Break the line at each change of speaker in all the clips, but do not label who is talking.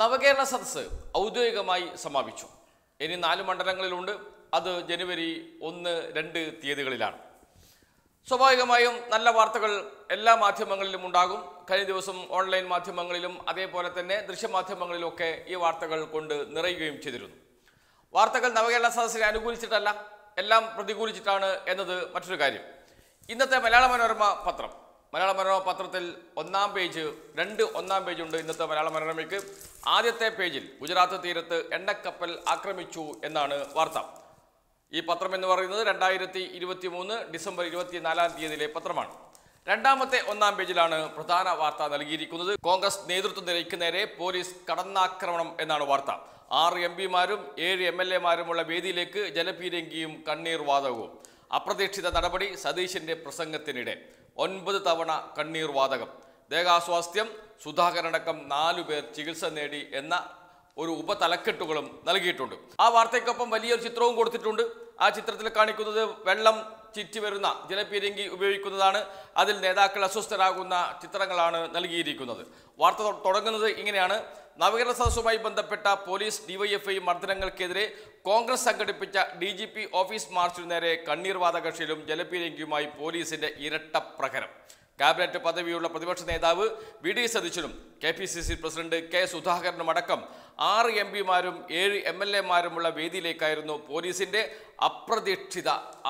നവകേരള സദസ്സ് ഔദ്യോഗികമായി സമാപിച്ചു. ഇനി 4 മണ്ഡലങ്ങളിലുണ്ട്. അത് ജനുവരി 1, 2 തീയതികളിലാണ്. സ്വാഭാവികമായും നല്ല വാർത്തകൾ എല്ലാ മാധ്യമങ്ങളിലും ഉണ്ടാകും. കഴിഞ്ഞ ദിവസം ഓൺലൈൻ മാധ്യമങ്ങളിലും അതേപോലെ തന്നെ ദൃശ്യമാധ്യമങ്ങളിലുമൊക്കെ ഈ വാർത്തകൾ കൊണ്ട് നിറയുകയും ചെയ്തിരുന്നു. വാർത്തകൾ നവകേരള സദസ്സിനെ അനുകൂലിച്ചിട്ടല്ല, എല്ലാം പ്രതികൂലിച്ചിട്ടാണ് എന്നത് മറ്റൊരു കാര്യം. ഇന്നത്തെ മലയാള മനോരമ പത്രത്തിൽ ഒന്നാം പേജ് ഉണ്ട്. ഇന്നത്തെ മലയാള മനോരമയ്ക്ക് ആദ്യത്തെ പേജിൽ ഗുജറാത്ത് തീരത്ത് എണ്ണക്കപ്പൽ ആക്രമിച്ചു എന്നാണ് വാർത്ത. ഈ പത്രം എന്ന് പറയുന്നത് 2023 ഡിസംബർ 24 തീയതിയിലെ പത്രമാണ്. രണ്ടാമത്തെ ഒന്നാം പേജിലാണ് പ്രധാന വാർത്ത നൽകിയിരിക്കുന്നത്. കോൺഗ്രസ് നേതൃത്വനിരയ്ക്ക് നേരെ പോലീസ് കടന്നാക്രമണം എന്നാണ് വാർത്ത. 6 MP-മാരും 7 MLA-മാരുമുള്ള വേദിയിലേക്ക് ജലപീരങ്കിയും കണ്ണീർ വാതകവും. അപ്രതീക്ഷിത നടപടി സതീശന്റെ പ്രസംഗത്തിനിടെ 9 തവണ കണ്ണീർ വാതകം. ദേഹാസ്വാസ്ഥ്യം, സുധാകരനടക്കം 4 പേർ ചികിത്സ നേടി എന്ന ഒരു ഉപതലക്കെട്ടുകളും നൽകിയിട്ടുണ്ട്. ആ വാർത്തയ്ക്കൊപ്പം വലിയൊരു ചിത്രവും കൊടുത്തിട്ടുണ്ട്. ആ ചിത്രത്തിൽ കാണിക്കുന്നത് വെള്ളം ചുറ്റി വരുന്ന ജലപീരങ്കി ഉപയോഗിക്കുന്നതാണ്. അതിൽ നേതാക്കൾ അസ്വസ്ഥരാകുന്ന ചിത്രങ്ങളാണ് നൽകിയിരിക്കുന്നത്. വാർത്ത തുടങ്ങുന്നത് ഇങ്ങനെയാണ്: നവകേരള സദസ്സുമായി ബന്ധപ്പെട്ട പോലീസ് DYFI മർദ്ദനങ്ങൾക്കെതിരെ കോൺഗ്രസ് സംഘടിപ്പിച്ച DGP ഓഫീസ് മാർച്ചിനു നേരെ കണ്ണീർ വാതകശീലും ജലപീരങ്കിയുമായി പോലീസിന്റെ ഇരട്ട പ്രഹരം. ക്യാബിനറ്റ് പദവിയുള്ള പ്രതിപക്ഷ നേതാവ് VD സതീശനും KPCC പ്രസിഡന്റ് K സുധാകരനും അടക്കം 6 MP-മാരും 7 MLA-മാരുമുള്ള വേദിയിലേക്കായിരുന്നു പോലീസിന്റെ അപ്രതീക്ഷിത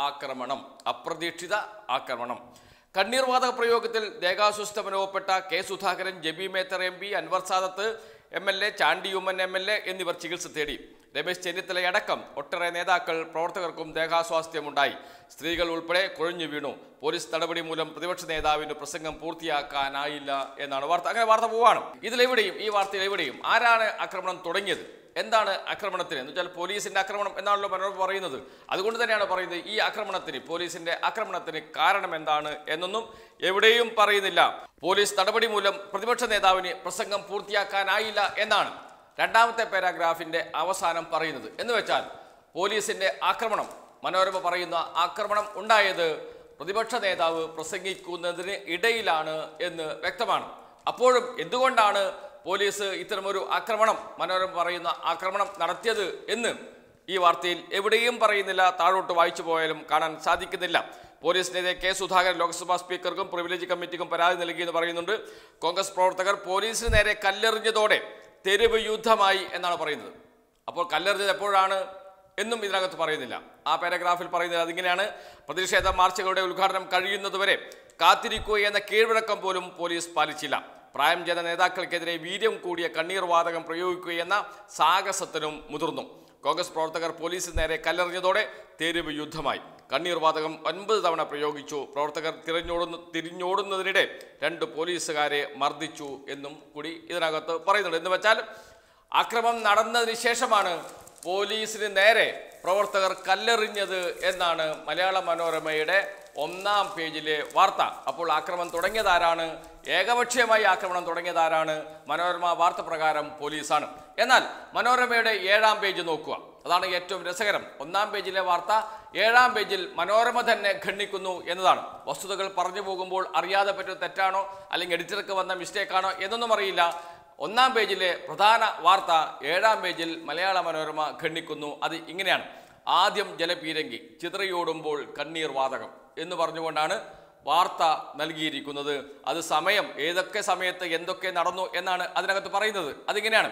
ആക്രമണം. കണ്ണീർ വാതക പ്രയോഗത്തിൽ ദേഹാസ്വസ്ഥ അനുഭവപ്പെട്ട K Sudhakaran, Jebi Mather MP, Anwar Sadath MLA, Chandy Oommen MLA എന്നിവർ ചികിത്സ തേടി. രമേശ് ചെന്നിത്തലയടക്കം ഒട്ടേറെ നേതാക്കൾ പ്രവർത്തകർക്കും ദേഹാസ്വാസ്ഥ്യമുണ്ടായി. സ്ത്രീകൾ ഉൾപ്പെടെ കുഴഞ്ഞു വീണു. പോലീസ് നടപടി മൂലം പ്രതിപക്ഷ നേതാവിന് പ്രസംഗം പൂർത്തിയാക്കാനായില്ല എന്നാണ് വാർത്ത. അങ്ങനെ വാർത്ത പോവാണ്. ഈ വാർത്തയിൽ എവിടെയും ആരാണ് ആക്രമണം തുടങ്ങിയത്, എന്താണ് ആക്രമണത്തിന് എന്ന് വെച്ചാൽ പോലീസിന്റെ ആക്രമണം എന്നാണല്ലോ മനോരമ പറയുന്നത്. അതുകൊണ്ട് തന്നെയാണ് പറയുന്നത് ഈ പോലീസിന്റെ ആക്രമണത്തിന് കാരണം എന്താണ് എന്നൊന്നും എവിടെയും പറയുന്നില്ല. പോലീസ് നടപടി മൂലം പ്രതിപക്ഷ നേതാവിന് പ്രസംഗം പൂർത്തിയാക്കാനായില്ല എന്നാണ് രണ്ടാമത്തെ പാരാഗ്രാഫിന്റെ അവസാനം പറയുന്നത്. എന്ന് വെച്ചാൽ പോലീസിന്റെ ആക്രമണം, മനോരമ പറയുന്ന ആക്രമണം ഉണ്ടായത് പ്രതിപക്ഷ നേതാവ് പ്രസംഗിക്കുന്നതിന് ഇടയിലാണ് എന്ന് വ്യക്തമാണ്. അപ്പോഴും എന്തുകൊണ്ടാണ് പോലീസ് ഇത്തരമൊരു മനോരമ പറയുന്ന ആക്രമണം നടത്തിയത് എന്ന് ഈ വാർത്തയിൽ എവിടെയും പറയുന്നില്ല. താഴോട്ട് വായിച്ചു പോയാലും കാണാൻ സാധിക്കുന്നില്ല. പോലീസിനെതിരെ K സുധാകരൻ ലോക്സഭാ സ്പീക്കർക്കും പ്രിവിലേജ് കമ്മിറ്റിക്കും പരാതി നൽകിയെന്ന് പറയുന്നുണ്ട്. കോൺഗ്രസ് പ്രവർത്തകർ പോലീസിന് നേരെ കല്ലെറിഞ്ഞതോടെ തെരുവ് യുദ്ധമായി എന്നാണ് പറയുന്നത്. അപ്പോൾ കല്ലെറിഞ്ഞത് എപ്പോഴാണ് എന്നും ഇതിനകത്ത് പറയുന്നില്ല. ആ പാരഗ്രാഫിൽ പറയുന്നത് അതിങ്ങനെയാണ്: പ്രതിഷേധ മാർച്ചുകളുടെ ഉദ്ഘാടനം കഴിയുന്നതുവരെ കാത്തിരിക്കുക എന്ന കീഴ്വഴക്കം പോലും പോലീസ് പാലിച്ചില്ല. പ്രായം ചെന്ന നേതാക്കൾക്കെതിരെ വീര്യം കൂടിയ കണ്ണീർ വാതകം പ്രയോഗിക്കുകയെന്ന സാഹസത്തിനും മുതിർന്നു. കോൺഗ്രസ് പ്രവർത്തകർ പോലീസിന് നേരെ കല്ലെറിഞ്ഞതോടെ തെരുവ് യുദ്ധമായി. കണ്ണീർ വാതകം 9 തവണ പ്രയോഗിച്ചു. പ്രവർത്തകർ തിരിഞ്ഞോടുന്നതിനിടെ 2 പോലീസുകാരെ മർദ്ദിച്ചു എന്നും കൂടി ഇതിനകത്ത് പറയുന്നുണ്ട്. എന്ന് വെച്ചാൽ ആക്രമണം നടന്നതിന് ശേഷമാണ് പോലീസിന് നേരെ പ്രവർത്തകർ കല്ലെറിഞ്ഞത് എന്നാണ് മലയാള മനോരമയുടെ ഒന്നാം പേജിലെ വാർത്ത. അപ്പോൾ ആക്രമണം തുടങ്ങിയതാരാണ്? ഏകപക്ഷീയമായി ആക്രമണം തുടങ്ങിയതാരാണ്? മനോരമ വാർത്ത പ്രകാരം പോലീസാണ്. എന്നാൽ മനോരമയുടെ 7-ാം പേജ് നോക്കുക. അതാണ് ഏറ്റവും രസകരം. ഒന്നാം പേജിലെ വാർത്ത 7-ാം പേജിൽ മനോരമ തന്നെ ഖണ്ഡിക്കുന്നു എന്നതാണ്. വസ്തുതകൾ പറഞ്ഞു പോകുമ്പോൾ അറിയാതെ പറ്റുന്ന തെറ്റാണോ അല്ലെങ്കിൽ എഡിറ്റർക്ക് വന്ന മിസ്റ്റേക്കാണോ എന്നൊന്നും അറിയില്ല. ഒന്നാം പേജിലെ പ്രധാന വാർത്ത 7-ാം പേജിൽ മലയാള മനോരമ ഖണ്ഡിക്കുന്നു. അത് ഇങ്ങനെയാണ്: ആദ്യം ജലപീരങ്കി, ചിതറിയോടുമ്പോൾ കണ്ണീർ വാതകം എന്ന് പറഞ്ഞുകൊണ്ടാണ് വാർത്ത നൽകിയിരിക്കുന്നത്. അത് ഏതൊക്കെ സമയത്ത് എന്തൊക്കെ നടന്നു എന്നാണ് അതിനകത്ത് പറയുന്നത്. അതിങ്ങനെയാണ്: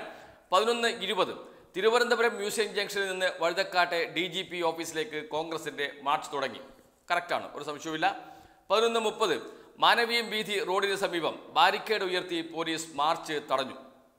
11:20 തിരുവനന്തപുരം മ്യൂസിയം ജംഗ്ഷനിൽ നിന്ന് വഴുതക്കാട്ടെ DGP ഓഫീസിലേക്ക് കോൺഗ്രസിന്റെ മാർച്ച് തുടങ്ങി. കറക്റ്റാണ്, ഒരു സംശയവുമില്ല. 11:30 മാനവീയം വീഥി റോഡിന് സമീപം ബാരിക്കേഡ് ഉയർത്തി പോലീസ് മാർച്ച് തടഞ്ഞു.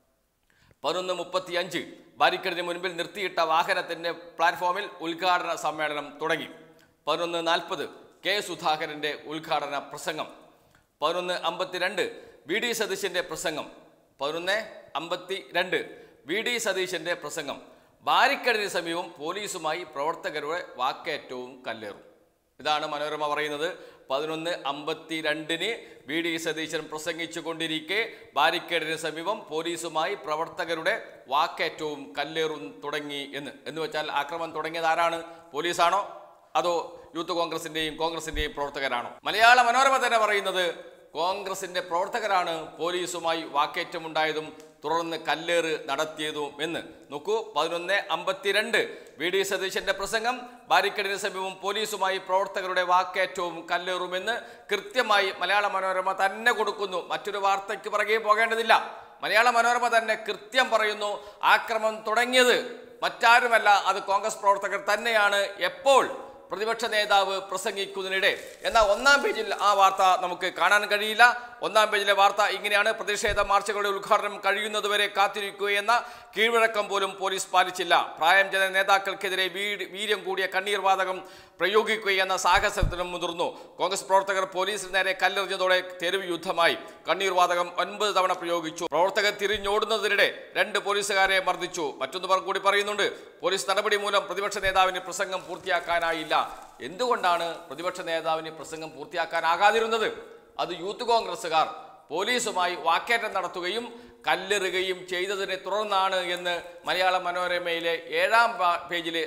11:35 ബാരിക്കേഡിന് മുൻപിൽ നിർത്തിയിട്ട വാഹനത്തിന്റെ പ്ലാറ്റ്ഫോമിൽ ഉദ്ഘാടന സമ്മേളനം തുടങ്ങി. 11:40 K സുധാകരന്റെ ഉദ്ഘാടന പ്രസംഗം. 11:52 VD സതീശന്റെ പ്രസംഗം. 11:52 VD സതീശന്റെ പ്രസംഗം. ബാരിക്കേഡിന് സമീപം പോലീസുമായി പ്രവർത്തകരുടെ വാക്കേറ്റവും കല്ലേറും. ഇതാണ് മനോരമ പറയുന്നത്. 11:52 VD സതീശൻ പ്രസംഗിച്ചു കൊണ്ടിരിക്കെ ബാരിക്കേഡിന് സമീപം പോലീസുമായി പ്രവർത്തകരുടെ വാക്കേറ്റവും കല്ലേറും തുടങ്ങി എന്ന് വെച്ചാൽ ആക്രമണം തുടങ്ങിയത് ആരാണ്? പോലീസാണോ അതോ യൂത്ത് കോൺഗ്രസിന്റെയും പ്രവർത്തകരാണോ? മലയാള മനോരമ തന്നെ പറയുന്നത് കോൺഗ്രസിന്റെ പ്രവർത്തകരാണ് പോലീസുമായി വാക്കേറ്റമുണ്ടായതും തുടർന്ന് കല്ലേറ് നടത്തിയതും എന്ന് നോക്കൂ. 11:52 വി ഡി സതീശന്റെ പ്രസംഗം, ബാരിക്കേഡിന് സമീപം പോലീസുമായി പ്രവർത്തകരുടെ വാക്കേറ്റവും കല്ലേറുമെന്ന് കൃത്യമായി മലയാള മനോരമ തന്നെ കൊടുക്കുന്നു. മറ്റൊരു വാർത്തയ്ക്ക് പുറകെ പോകേണ്ടതില്ല. മലയാള മനോരമ തന്നെ കൃത്യം പറയുന്നു, ആക്രമണം തുടങ്ങിയത് മറ്റാരുമല്ല, അത് കോൺഗ്രസ് പ്രവർത്തകർ തന്നെയാണ്. എപ്പോൾ? പ്രതിപക്ഷ നേതാവ് പ്രസംഗിക്കുന്നതിനിടെ. എന്നാൽ ഒന്നാം പേജിൽ ആ വാർത്ത നമുക്ക് കാണാൻ കഴിയില്ല. ഒന്നാം പേജിലെ വാർത്ത ഇങ്ങനെയാണ്: പ്രതിഷേധ മാർച്ചുകളുടെ ഉദ്ഘാടനം കഴിയുന്നതുവരെ കാത്തിരിക്കുകയെന്ന കീഴ്വഴക്കം പോലും പോലീസ് പാലിച്ചില്ല. പ്രായം ചെന്ന നേതാക്കൾക്കെതിരെ വീര്യം കൂടിയ കണ്ണീർ വാതകം പ്രയോഗിക്കുകയെന്ന സാഹസത്തിനും മുതിർന്നു. കോൺഗ്രസ് പ്രവർത്തകർ പോലീസിന് നേരെ കല്ലെറിഞ്ഞതോടെ തെരുവ് യുദ്ധമായി. കണ്ണീർ വാതകം 9 തവണ പ്രയോഗിച്ചു. പ്രവർത്തകർ തിരിഞ്ഞോടുന്നതിനിടെ 2 പോലീസുകാരെ മർദ്ദിച്ചു. മറ്റൊന്ന് കൂടി പറയുന്നുണ്ട്, പോലീസ് നടപടി മൂലം പ്രതിപക്ഷ നേതാവിന് പ്രസംഗം പൂർത്തിയാക്കാനായില്ല. എന്തുകൊണ്ടാണ് പ്രതിപക്ഷ നേതാവിന് പ്രസംഗം പൂർത്തിയാക്കാനാകാതിരുന്നത്? അത് യൂത്ത് കോൺഗ്രസുകാർ പോലീസുമായി വാക്കേറ്റം നടത്തുകയും കല്ലെറുകയും ചെയ്തതിനെ തുടർന്നാണ് എന്ന് മലയാള മനോരമയിലെ 7-ാം പേജിലെ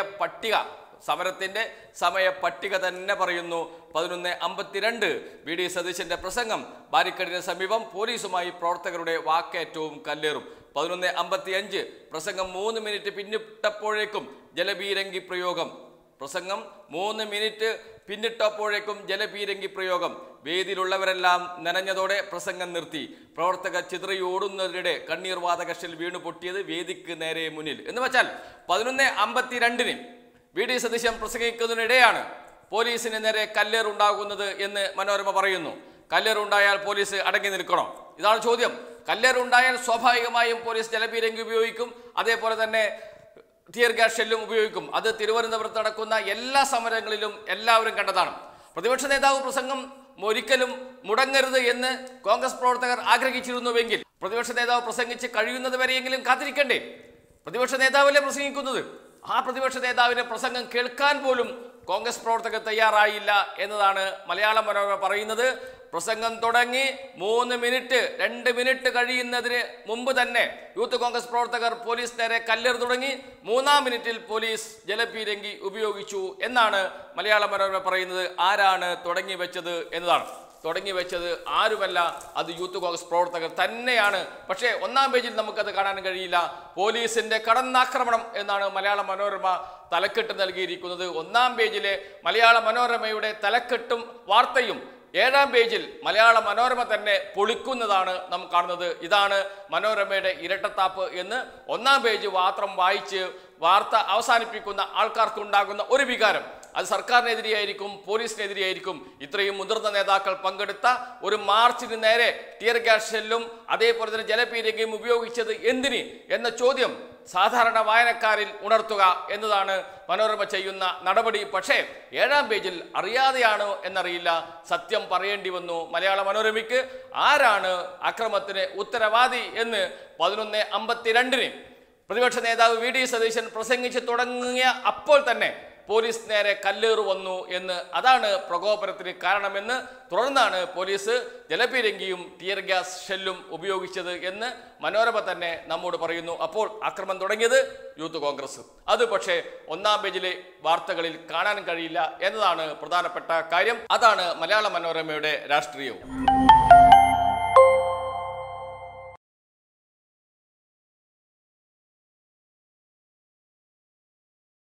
സമരത്തിന്റെ സമയ പട്ടിക തന്നെ പറയുന്നു. 11:52 വി ഡി സതീശന്റെ പ്രസംഗം, ബാരിക്കേഡിന് സമീപം പോലീസുമായി പ്രവർത്തകരുടെ വാക്കേറ്റവും കല്ലേറും. 11:55 പ്രസംഗം 3 മിനിറ്റ് പിന്നിട്ടപ്പോഴേക്കും ജലപീരങ്കി പ്രയോഗം. പ്രസംഗം 3 മിനിറ്റ് പിന്നിട്ടപ്പോഴേക്കും ജലപീരങ്കി പ്രയോഗം. വേദിയിലുള്ളവരെല്ലാം നനഞ്ഞതോടെ പ്രസംഗം നിർത്തി. പ്രവർത്തകർ ചിതറിയോടുന്നതിനിടെ കണ്ണീർ വാതകശിൽ വീണു പൊട്ടിയത് വേദിക്ക് നേരെ മുന്നിൽ. എന്ന് വെച്ചാൽ 11:52 വി ഡി സതീശൻ പ്രസംഗിക്കുന്നതിനിടെയാണ് പോലീസിന് നേരെ കല്ലേറുണ്ടാകുന്നത് എന്ന് മനോരമ പറയുന്നു. കല്ലേറുണ്ടായാൽ പോലീസ് അടങ്ങി നിൽക്കണോ? ഇതാണ് ചോദ്യം. കല്ലേറുണ്ടായാൽ സ്വാഭാവികമായും പോലീസ് ജലപീരങ്കി ഉപയോഗിക്കും, അതേപോലെ തന്നെ ടിയർ ഗ്യാസ് ഷെല്ലും ഉപയോഗിക്കും. അത് തിരുവനന്തപുരത്ത് നടക്കുന്ന എല്ലാ സമരങ്ങളിലും എല്ലാവരും കണ്ടതാണ്. പ്രതിപക്ഷ നേതാവ് പ്രസംഗം ഒരിക്കലും മുടങ്ങരുത് എന്ന് കോൺഗ്രസ് പ്രവർത്തകർ ആഗ്രഹിച്ചിരുന്നുവെങ്കിൽ പ്രതിപക്ഷ നേതാവ് പ്രസംഗിച്ച് കഴിയുന്നത് വരെയെങ്കിലും കാത്തിരിക്കണ്ടേ? പ്രതിപക്ഷ നേതാവല്ലേ പ്രസംഗിക്കുന്നത്. ആ പ്രതിപക്ഷ നേതാവിന്റെ പ്രസംഗം കേൾക്കാൻ പോലും കോൺഗ്രസ് പ്രവർത്തകർ തയ്യാറായില്ല എന്നതാണ് മലയാള മനോരമ പറയുന്നത്. പ്രസംഗം തുടങ്ങി 2 മിനിറ്റ് കഴിയുന്നതിന് മുമ്പ് തന്നെ യൂത്ത് കോൺഗ്രസ് പ്രവർത്തകർ പോലീസ് നേരെ കല്ലെറിഞ്ഞു തുടങ്ങി. 3-ാം മിനിറ്റിൽ പോലീസ് ജലപീരങ്കി ഉപയോഗിച്ചു എന്നാണ് മലയാള മനോരമ പറയുന്നത്. ആരാണ് തുടങ്ങി വെച്ചത് എന്നതാണ്. തുടങ്ങി വെച്ചത് ആരുമല്ല, അത് യൂത്ത് കോൺഗ്രസ് പ്രവർത്തകർ തന്നെയാണ്. പക്ഷേ 1-ാം പേജിൽ നമുക്കത് കാണാൻ കഴിയില്ല. പോലീസിന്റെ കടന്നാക്രമണം എന്നാണ് മലയാള മനോരമ തലക്കെട്ട് നൽകിയിരിക്കുന്നത്. 1-ാം പേജിലെ മലയാള മനോരമയുടെ തലക്കെട്ടും വാർത്തയും 7-ാം പേജിൽ മലയാള മനോരമ തന്നെ പൊളിക്കുന്നതാണ് നാം കാണുന്നത്. ഇതാണ് മനോരമയുടെ ഇരട്ടത്താപ്പ് എന്ന് 1-ാം പേജ് മാത്രം വായിച്ച് വാർത്ത അവസാനിപ്പിക്കുന്ന ആൾക്കാർക്കുണ്ടാകുന്ന ഒരു വികാരം, അത് സർക്കാരിനെതിരെയായിരിക്കും, പോലീസിനെതിരെയായിരിക്കും. ഇത്രയും മുതിർന്ന നേതാക്കൾ പങ്കെടുത്ത ഒരു മാർച്ചിന് നേരെ ടിയർ ഗ്യാസ് ഷെല്ലും അതേപോലെ തന്നെ ജലപീരങ്കിയും ഉപയോഗിച്ചത് എന്തിന് എന്ന ചോദ്യം സാധാരണ വായനക്കാരിൽ ഉണർത്തുക എന്നതാണ് മനോരമ ചെയ്യുന്ന നടപടി. പക്ഷേ 7-ാം പേജിൽ അറിയാതെയാണോ എന്നറിയില്ല, സത്യം പറയേണ്ടി വന്നു മലയാള മനോരമയ്ക്ക്. ആരാണ് അക്രമത്തിന് ഉത്തരവാദി എന്ന് 11:52 പ്രതിപക്ഷ നേതാവ് വി ഡി സതീശൻ പ്രസംഗിച്ച് തുടങ്ങിയ അപ്പോൾ തന്നെ പോലീസ് നേരെ കല്ലേറു വന്നു എന്ന്, അതാണ് പ്രകോപനത്തിന് കാരണമെന്ന്, തുടർന്നാണ് പോലീസ് ജലപീരങ്കിയും ടിയർ ഗ്യാസ് ഷെല്ലും ഉപയോഗിച്ചത് എന്ന് മനോരമ തന്നെ നമ്മോട് പറയുന്നു. അപ്പോൾ ആക്രമണം തുടങ്ങിയത് യൂത്ത് കോൺഗ്രസ്. അത് പക്ഷേ 1-ാം പേജിലെ വാർത്തകളിൽ കാണാൻ കഴിയില്ല എന്നതാണ് പ്രധാനപ്പെട്ട കാര്യം. അതാണ് മലയാള മനോരമയുടെ രാഷ്ട്രീയവും.